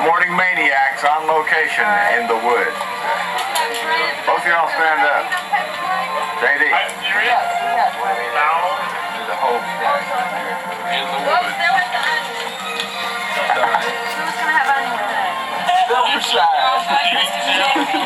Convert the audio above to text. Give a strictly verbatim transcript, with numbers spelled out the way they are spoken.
Sporting Maniacs on location in the woods. Both of y'all stand up. J D. Are you serious? Now? The whole In the woods. Who's gonna have onion with it? Double shot.